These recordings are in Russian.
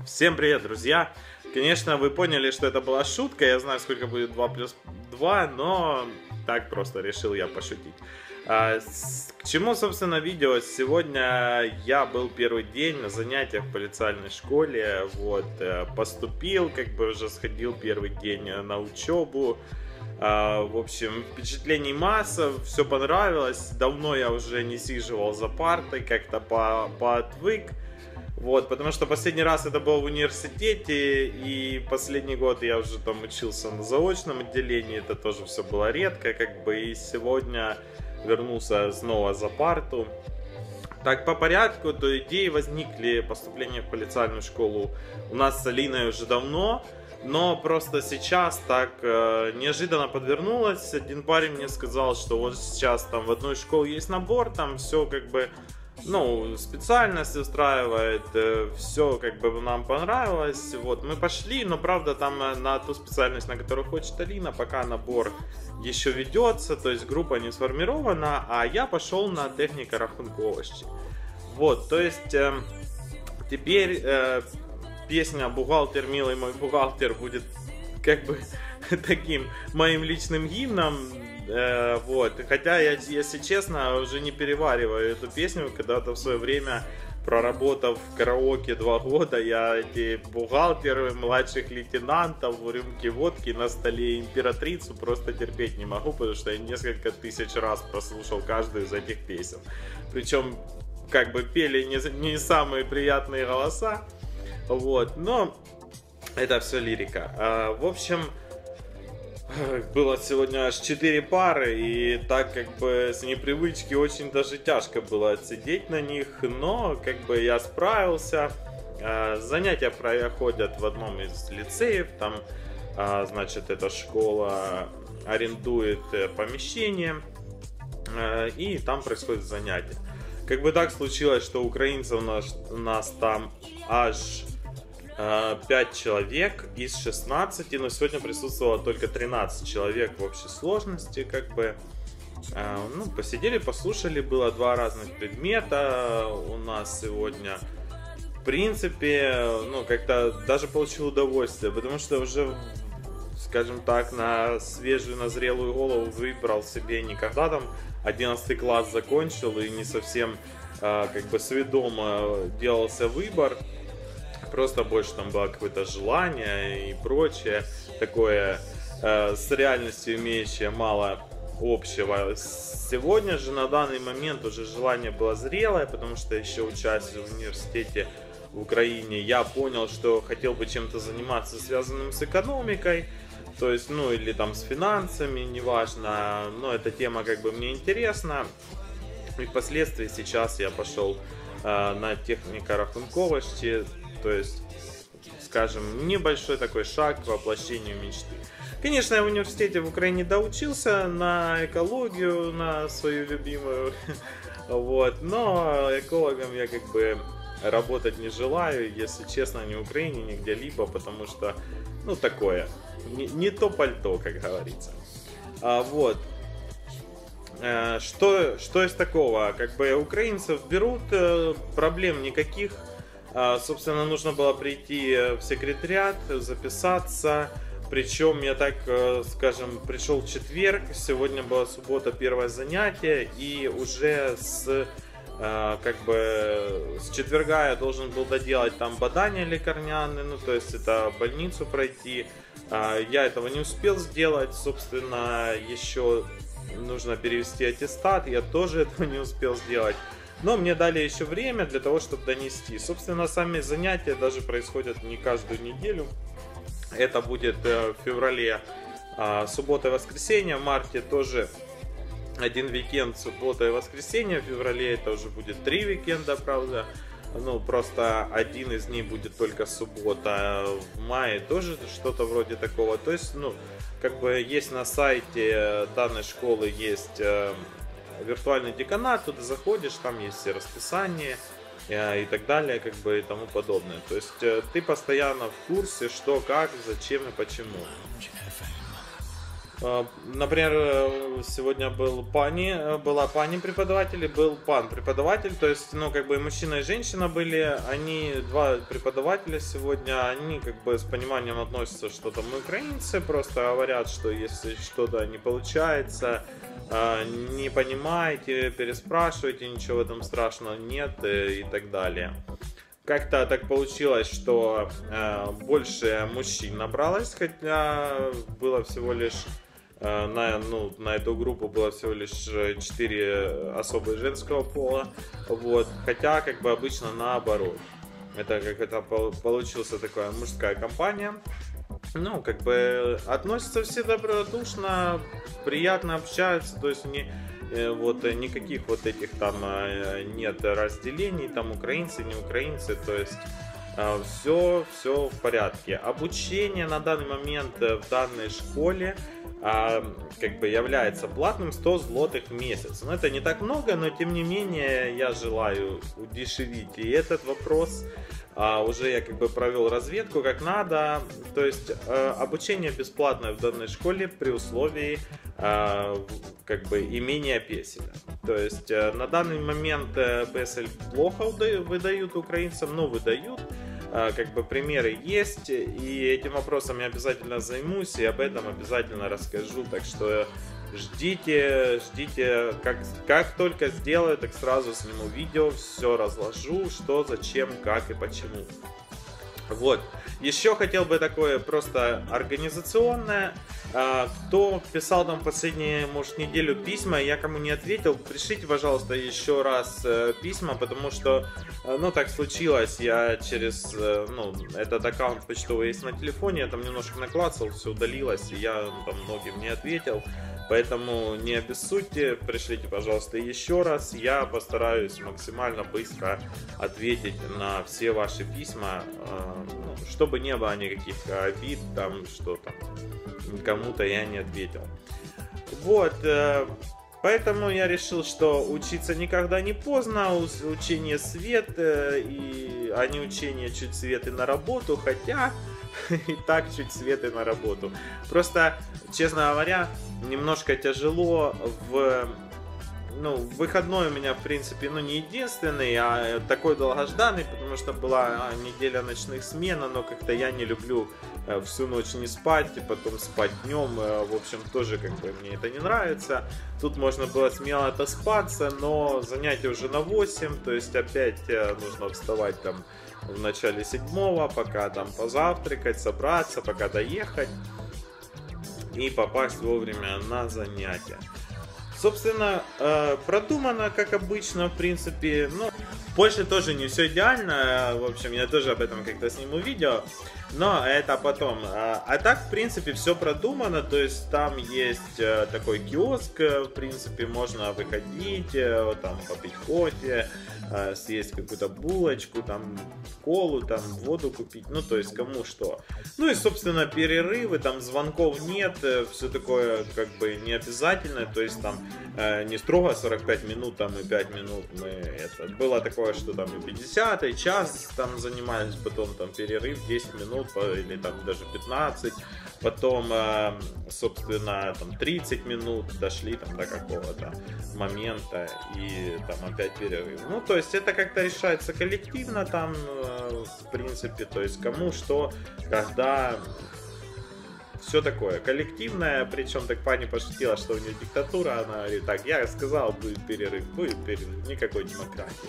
Всем привет, друзья! Конечно, вы поняли, что это была шутка, я знаю, сколько будет 2 плюс 2, но так просто решил я пошутить. К чему, собственно, видео? Сегодня я был первый день на занятиях в полициальной школе, поступил, уже сходил первый день на учебу. В общем, впечатлений масса, все понравилось, давно я уже не сиживал за партой, как-то поотвык. Потому что последний раз это было в университете, и последний год я уже там учился на заочном отделении, это тоже все было редко, и сегодня вернулся снова за парту. Так, по порядку, то идеи возникли поступления в полициальную школу у нас с Алиной уже давно, но просто сейчас так неожиданно подвернулось. Один парень мне сказал, что вот сейчас там в одной школе есть набор, там все специальность устраивает, все нам понравилось, мы пошли, но правда там на ту специальность, на которую хочет Алина, пока набор еще ведется, то есть группа не сформирована, а я пошел на техника рахунковости. Теперь песня «Бухгалтер, милый мой бухгалтер» будет таким моим личным гимном. Хотя я, если честно, уже не перевариваю эту песню. Когда-то в свое время, проработав в караоке 2 года, я эти бухгалтеры, младших лейтенантов, рюмки водки на столе, императрицу просто терпеть не могу, потому что я несколько тысяч раз прослушал каждую из этих песен. Причем пели не самые приятные голоса, но это все лирика. В общем, было сегодня аж 4 пары, и так с непривычки очень даже тяжко было отсидеть на них, но я справился. Занятия проходят в одном из лицеев, там, эта школа арендует помещение, и там происходят занятия. Так случилось, что украинцев у нас там аж 5 человек из 16, но сегодня присутствовало только 13 человек в общей сложности. Посидели, послушали, было 2 разных предмета у нас сегодня. В принципе, как-то даже получил удовольствие, потому что уже, скажем так, на свежую, на зрелую голову выбрал себе не когда там 11 класс закончил и не совсем сведомо делался выбор. Просто больше там было какое-то желание и прочее, такое с реальностью имеющее мало общего. Сегодня же на данный момент уже желание было зрелое, потому что еще учась в университете в Украине, я понял, что хотел бы чем-то заниматься, связанным с экономикой, то есть, или там с финансами, неважно, но эта тема мне интересна. И впоследствии сейчас я пошел на техника рахунковости. То есть, скажем, небольшой такой шаг к воплощению мечты. Конечно, я в университете в Украине доучился на экологию, на свою любимую, но экологом я работать не желаю, если честно, ни в Украине, ни где-либо, потому что, такое, не то пальто, как говорится. Что из такого? Украинцев берут, проблем никаких. Собственно, нужно было прийти в секретариат, записаться. Причем я пришел в четверг, сегодня была суббота, первое занятие, и уже с четверга я должен был доделать там бадание лекарняное, то есть это больницу пройти. Я этого не успел сделать, собственно, еще нужно перевести аттестат, я тоже этого не успел сделать. Но мне дали еще время для того, чтобы донести. Собственно, сами занятия даже происходят не каждую неделю. Это будет в феврале суббота и воскресенье. В марте тоже один уикенд, суббота и воскресенье. В феврале это уже будет 3 уикенда, правда. Просто один из них будет только суббота. В мае тоже что-то вроде такого. То есть, есть на сайте данной школы есть виртуальный деканат, туда заходишь, там есть все расписания и так далее, и тому подобное. То есть ты постоянно в курсе, что, как, зачем и почему. Например, сегодня была пани преподаватель и был пан преподаватель, то есть, ну, как бы и мужчина и женщина были, они два преподавателя сегодня, они как бы с пониманием относятся, что там украинцы, просто говорят, что если что-то не получается, не понимаете, переспрашиваете, ничего в этом страшного нет и так далее. Как-то так получилось, что больше мужчин набралось, хотя было всего лишь на эту группу было всего лишь 4 особо женского пола, вот, хотя как бы обычно наоборот. Это получилась такая мужская компания. Ну, как бы относятся все добродушно, приятно общаются, то есть вот никаких вот этих там нет разделений, там украинцы, не украинцы, то есть все в порядке. Обучение на данный момент в данной школе как бы является платным, 100 злотых в месяц. Но это не так много, но тем не менее я желаю удешевить и этот вопрос. Уже я как бы провел разведку как надо, то есть обучение бесплатное в данной школе при условии как бы имения песеля. То есть на данный момент песель плохо выдают украинцам, но выдают. Как бы примеры есть, и этим вопросом я обязательно займусь, и об этом обязательно расскажу, так что ждите, как только сделаю, так сразу сниму видео, все разложу, что, зачем, как и почему. Вот, еще хотел бы такое просто организационное. Кто писал там последнюю, может, неделю письма, я кому не ответил, пришлите, пожалуйста, еще раз письма, потому что, ну, так случилось, я через, ну, этот аккаунт почтовый есть на телефоне, я там немножко наклацал, все удалилось, и я там многим не ответил. Поэтому не обессудьте, пришлите, пожалуйста, еще раз. Я постараюсь максимально быстро ответить на все ваши письма, чтобы не было никаких обид, там, что там кому-то я не ответил. Вот, поэтому я решил, что учиться никогда не поздно, учение свет, а не учение чуть свет и на работу, хотя и так чуть свет и на работу. Просто, честно говоря, немножко тяжело выходной у меня, в принципе, не единственный, а такой долгожданный, потому что была неделя ночных смен, но как-то я не люблю всю ночь не спать, и потом спать днем, в общем, тоже как бы мне это не нравится. Тут можно было смело отоспаться, но занятие уже на 8, то есть опять нужно вставать там в начале 7, пока там позавтракать, собраться, пока доехать и попасть вовремя на занятия. Собственно, продумано, как обычно, в принципе. Ну, в Польше тоже не все идеально. В общем, я тоже об этом как-то сниму видео. Но это потом. А так, в принципе, все продумано. То есть, там есть такой киоск. В принципе, можно выходить, там, попить кофе, съесть какую-то булочку, там, колу, там, воду купить. Ну, то есть, кому что. Ну, и, собственно, перерывы, там, звонков нет. Все такое, как бы, не обязательно. То есть, там, не строго 45 минут, там, и 5 минут мы это. Было такое, что там и 50, и час там занимались, потом там перерыв 10 минут, или там даже 15, потом, собственно, там 30 минут дошли там до какого-то момента, и там опять перерыв. Ну, то есть это как-то решается коллективно там, в принципе, то есть кому что, когда... Все такое коллективное, причем так пани пошутила, что у нее диктатура, она говорит, так, я сказал, будет перерыв, никакой демократии.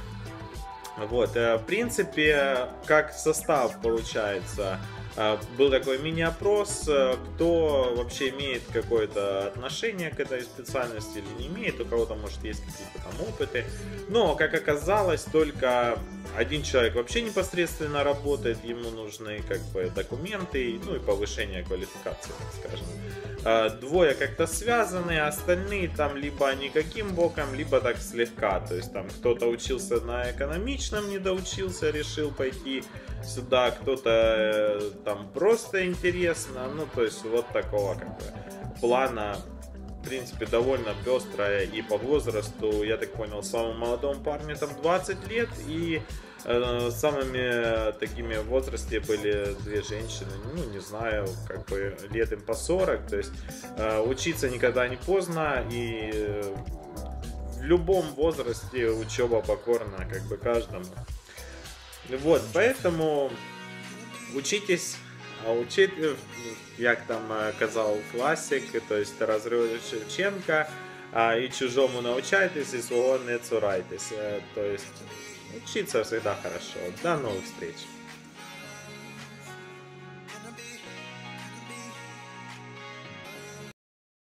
Вот, в принципе, как состав получается, был такой мини-опрос, кто вообще имеет какое-то отношение к этой специальности или не имеет, у кого-то, может, есть какие-то там опыты. Но, как оказалось, только один человек вообще непосредственно работает, ему нужны как бы документы, ну и повышение квалификации, так скажем. Двое как-то связаны, остальные там либо никаким боком, либо так слегка. То есть там кто-то учился на экономичном, не доучился, решил пойти сюда, кто-то там просто интересно, ну то есть вот такого как бы плана в принципе, довольно пестрая и по возрасту, я так понял, самому молодому парню там 20 лет, и самыми такими в возрасте были две женщины, ну, не знаю, как бы лет им по 40, то есть учиться никогда не поздно, и в любом возрасте учеба покорна, как бы каждому. Вот, поэтому учитесь, як там казав класик, то есть Тарас Шевченка, и чужому научайтесь, и свого не цурайтесь. То есть учиться всегда хорошо. До новых встреч!